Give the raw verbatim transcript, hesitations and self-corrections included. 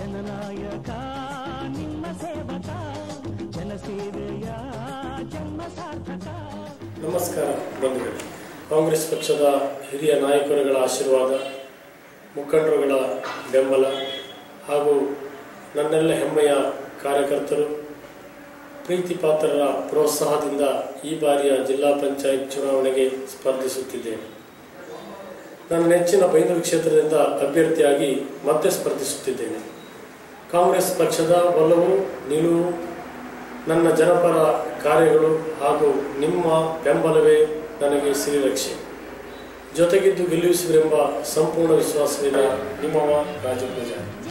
ಜನನಾಯಕ ನಿಮ್ಮ ಸೇವಕ ಜನಸೇವೆಯ ಜನ್ಮ ಸಾರ್ಥಕ. ನಮಸ್ಕಾರ ಬಂಧುಗಳೇ. ಕಾಂಗ್ರೆಸ್ ಪಕ್ಷದ ಹಿರಿಯ ನಾಯಕರುಗಳ ಆಶೀರ್ವಾದ, ಮುಖಂಡರುಗಳ ಬೆಂಬಲ ಹಾಗೂ ನನ್ನೆಲ್ಲ ಹೆಮ್ಮೆಯ ಕಾರ್ಯಕರ್ತರು ಪ್ರೀತಿ ಪಾತ್ರರ ಪ್ರೋತ್ಸಾಹದಿಂದ ಈ ಬಾರಿಯ ಜಿಲ್ಲಾ ಪಂಚಾಯತ್ ಚುನಾವಣೆಗೆ ಸ್ಪರ್ಧಿಸುತ್ತಿದ್ದೇನೆ. ನನ್ನ ನೆಚ್ಚಿನ ಬೈಂದೂರು ಕ್ಷೇತ್ರದಿಂದ ಅಭ್ಯರ್ಥಿಯಾಗಿ ಮತ್ತೆ ಸ್ಪರ್ಧಿಸುತ್ತಿದ್ದೇನೆ. ಕಾಂಗ್ರೆಸ್ ಪಕ್ಷದ ಒಲವು, ನಿಲುವು, ನನ್ನ ಜನಪರ ಕಾರ್ಯಗಳು ಹಾಗೂ ನಿಮ್ಮ ಬೆಂಬಲವೇ ನನಗೆ ಶ್ರೀರಕ್ಷೆ. ಜೊತೆಗಿದ್ದು ಗೆಲ್ಲಿಸುವರೆಂಬ ಸಂಪೂರ್ಣ ವಿಶ್ವಾಸವಿದೆ. ನಿಮ್ಮವ ರಾಜು ಪೂಜಾರಿ.